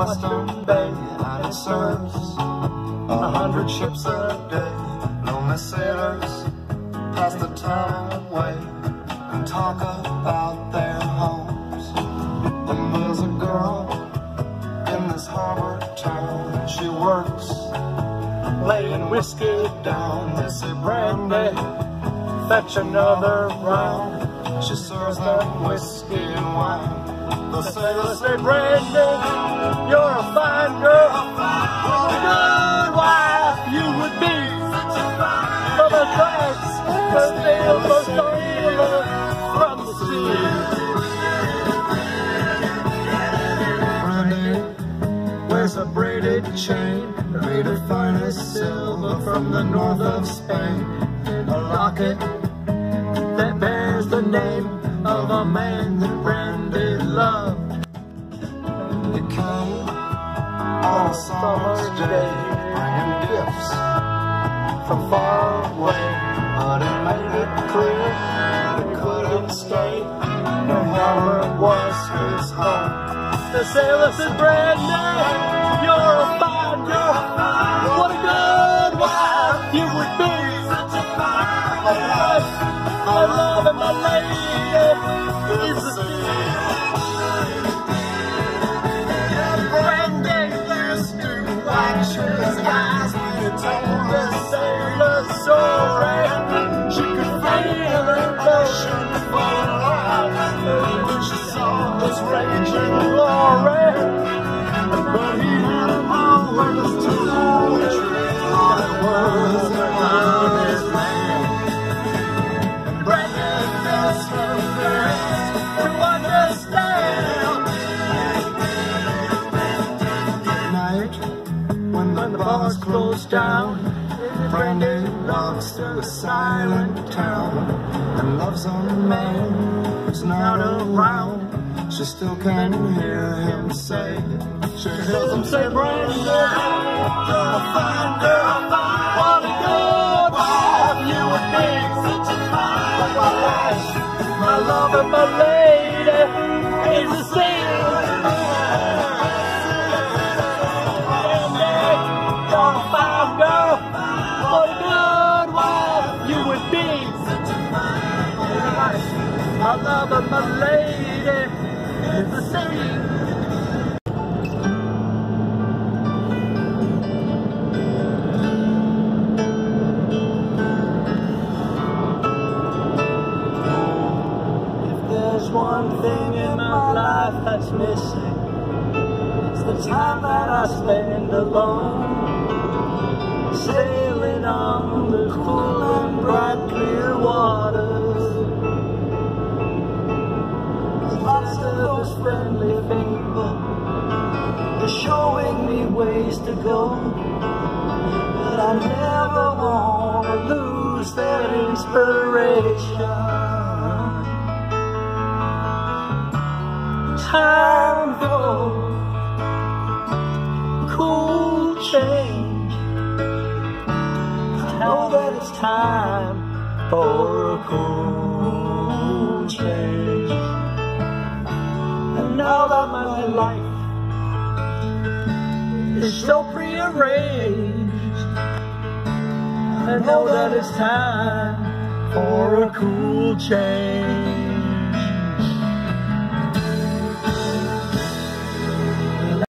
Western Bay, and it serves 100 ships a day. Lonely sailors pass the time away and talk about their homes. And there's a girl in this harbor town. She works laying whiskey down. They say, "Brandy, fetch another round." She serves them whiskey and wine. The sailors say, "Brandy, you're a fine girl. What a good wife you would be for the price the sailors sailor from the sea." Brandy wears a braided chain made of finest silver from the north of Spain. A locket that bears the name of a man that Brandy loved. It came on a summer's day, bringing gifts from far away, but it made it clear he couldn't stay. No harbor was his home. The sailor said, "Brandy, you're a fine girl. What a good wife you would be. My love and my lady is the sea." Brandy used to watch his eyes when he told the sailor story. She could feel emotion fall out when she saw this raging glory. But he had always told the truth that was around his land. Brandy felt so good to understand. At night, when the bars closed down, Brandy walks through a silent town and loves a man who's not around. She still can hear him say, she hears him say, "Brandy, you're a fine girl. What a good wife you would be. Like my life, my love and my lady is the same." Brandy, you're a fine girl. What a good wife you would be. My love and my lady is the same. If there's one thing in my life that's missing, it's the time that I spend alone, sailing on the cool and bright clear waters. Lots of those friendly people, they're showing me ways to go, but I never want to lose their inspiration. Time for cool change. I know that it's time for a cool change. And now that my life is so prearranged, I know that it's time for a cool change.